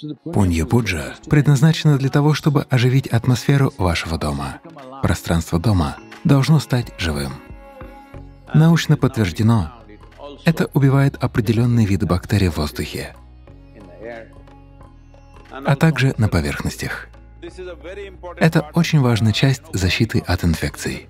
Пунья-пуджа предназначена для того, чтобы оживить атмосферу вашего дома. Пространство дома должно стать живым. Научно подтверждено, это убивает определенные виды бактерий в воздухе, а также на поверхностях. Это очень важная часть защиты от инфекций.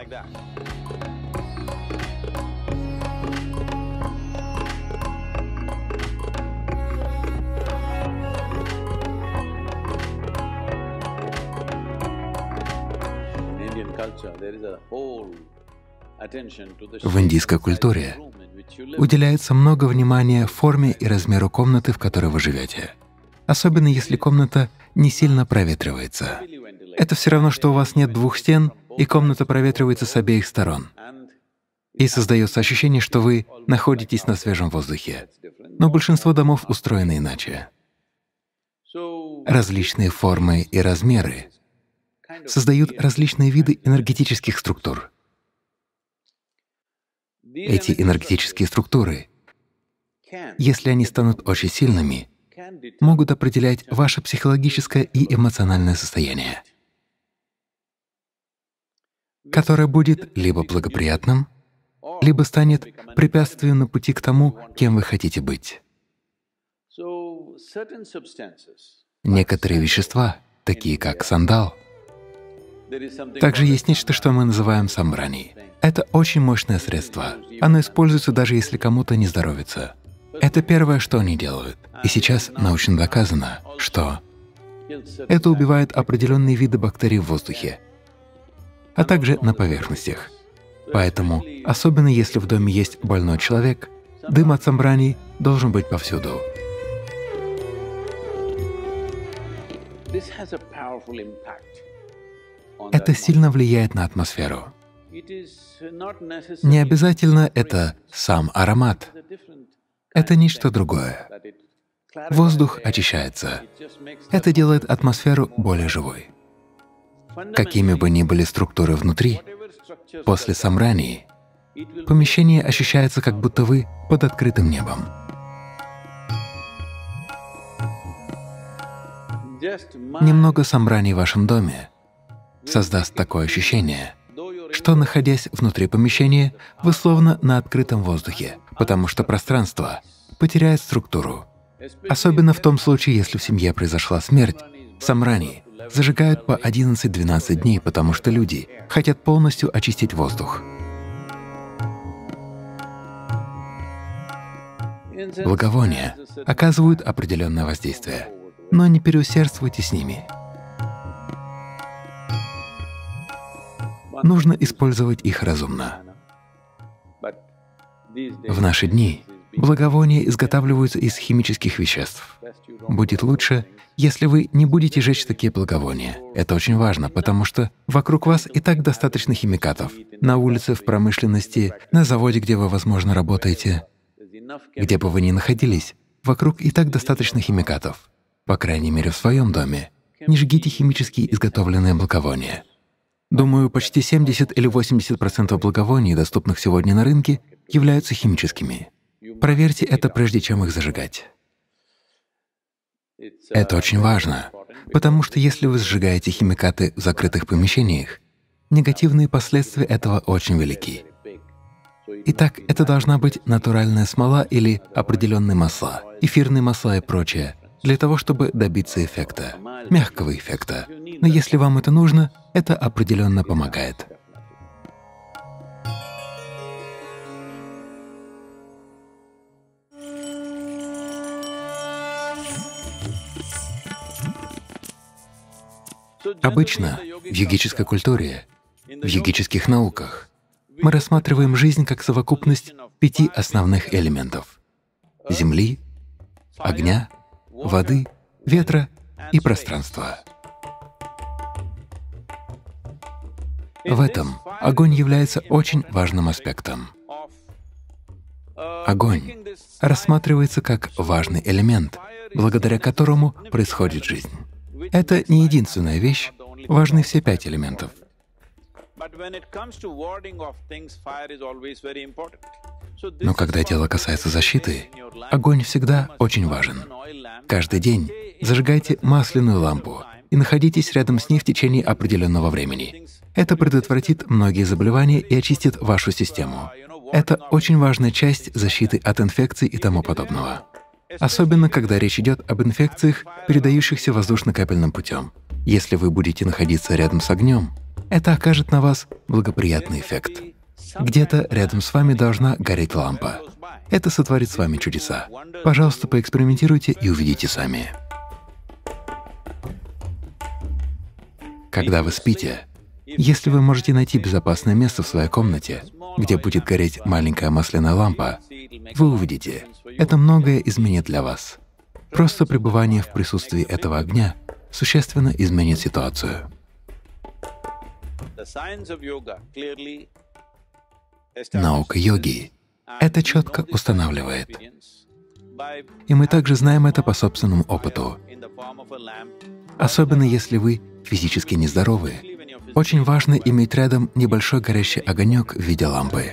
В индийской культуре уделяется много внимания форме и размеру комнаты, в которой вы живете, особенно если комната не сильно проветривается. Это все равно, что у вас нет двух стен, и комната проветривается с обеих сторон. И создается ощущение, что вы находитесь на свежем воздухе. Но большинство домов устроены иначе. Различные формы и размеры создают различные виды энергетических структур. Эти энергетические структуры, если они станут очень сильными, могут определять ваше психологическое и эмоциональное состояние, которое будет либо благоприятным, либо станет препятствием на пути к тому, кем вы хотите быть. Некоторые вещества, такие как сандал, также есть нечто, что мы называем самбрани. Это очень мощное средство. Оно используется даже если кому-то не здоровится. Это первое, что они делают. И сейчас научно доказано, что это убивает определенные виды бактерий в воздухе, а также на поверхностях. Поэтому, особенно если в доме есть больной человек, дым от самбрани должен быть повсюду. Это сильно влияет на атмосферу. Не обязательно это сам аромат. Это нечто другое. Воздух очищается. Это делает атмосферу более живой. Какими бы ни были структуры внутри, после самбрани помещение ощущается, как будто вы под открытым небом. Немного самбрани в вашем доме создаст такое ощущение, что, находясь внутри помещения, вы словно на открытом воздухе, потому что пространство потеряет структуру. Особенно в том случае, если в семье произошла смерть, самбрани зажигают по 11-12 дней, потому что люди хотят полностью очистить воздух. Благовония оказывают определенное воздействие, но не переусердствуйте с ними. Нужно использовать их разумно. В наши дни благовония изготавливаются из химических веществ. Будет лучше, если вы не будете жечь такие благовония. Это очень важно, потому что вокруг вас и так достаточно химикатов. На улице, в промышленности, на заводе, где вы, возможно, работаете, где бы вы ни находились, вокруг и так достаточно химикатов. По крайней мере, в своем доме не жгите химически изготовленные благовония. Думаю, почти 70 или 80% благовоний, доступных сегодня на рынке, являются химическими. Проверьте это, прежде чем их зажигать. Это очень важно, потому что если вы сжигаете химикаты в закрытых помещениях, негативные последствия этого очень велики. Итак, это должна быть натуральная смола или определенные масла, эфирные масла и прочее, для того, чтобы добиться эффекта, мягкого эффекта. Но если вам это нужно, это определенно помогает. Обычно в йогической культуре, в йогических науках мы рассматриваем жизнь как совокупность 5 основных элементов — земли, огня, воды, ветра и пространства. В этом огонь является очень важным аспектом. Огонь рассматривается как важный элемент, благодаря которому происходит жизнь. Это не единственная вещь, важны все 5 элементов. Но когда дело касается защиты, огонь всегда очень важен. Каждый день зажигайте масляную лампу и находитесь рядом с ней в течение определенного времени. Это предотвратит многие заболевания и очистит вашу систему. Это очень важная часть защиты от инфекций и тому подобного. Особенно, когда речь идет об инфекциях, передающихся воздушно-капельным путем. Если вы будете находиться рядом с огнем, это окажет на вас благоприятный эффект. Где-то рядом с вами должна гореть лампа. Это сотворит с вами чудеса. Пожалуйста, поэкспериментируйте и увидите сами. Когда вы спите, если вы можете найти безопасное место в своей комнате, где будет гореть маленькая масляная лампа, вы увидите, это многое изменит для вас. Просто пребывание в присутствии этого огня существенно изменит ситуацию. Наука йоги это четко устанавливает. И мы также знаем это по собственному опыту. Особенно если вы физически нездоровы, очень важно иметь рядом небольшой горящий огонек в виде лампы.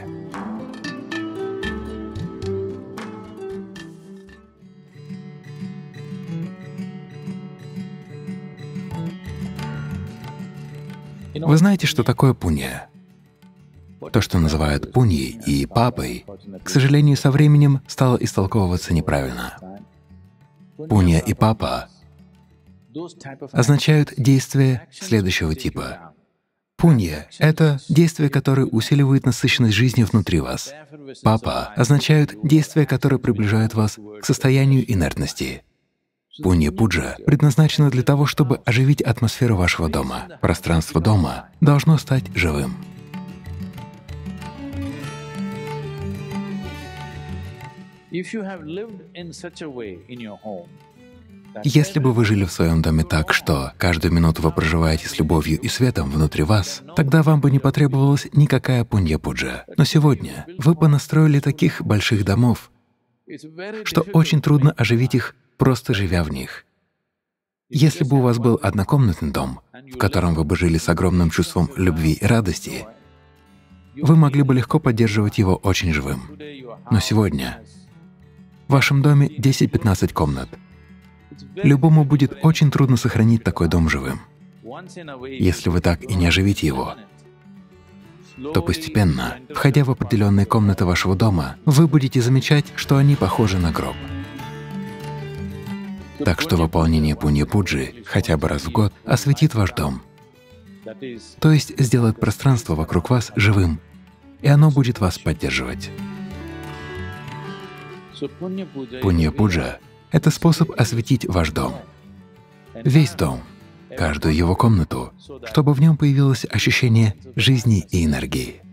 Вы знаете, что такое пунья? То, что называют пуньей и папой, к сожалению, со временем стало истолковываться неправильно. Пунья и папа означают действия следующего типа. Пунья — это действия, которые усиливают насыщенность жизни внутри вас. Папа означают действия, которые приближают вас к состоянию инертности. Пунья-пуджа предназначена для того, чтобы оживить атмосферу вашего дома. Пространство дома должно стать живым. Если бы вы жили в своем доме так, что каждую минуту вы проживаете с любовью и светом внутри вас, тогда вам бы не потребовалась никакая пунья-пуджа. Но сегодня вы понастроили таких больших домов, что очень трудно оживить их, просто живя в них. Если бы у вас был однокомнатный дом, в котором вы бы жили с огромным чувством любви и радости, вы могли бы легко поддерживать его очень живым. Но сегодня в вашем доме 10-15 комнат. Любому будет очень трудно сохранить такой дом живым. Если вы так и не оживите его, то постепенно, входя в определенные комнаты вашего дома, вы будете замечать, что они похожи на гроб. Так что выполнение пунья-пуджи хотя бы раз в год осветит ваш дом, то есть сделает пространство вокруг вас живым, и оно будет вас поддерживать. Пунья-пуджа — это способ осветить ваш дом, весь дом, каждую его комнату, чтобы в нем появилось ощущение жизни и энергии.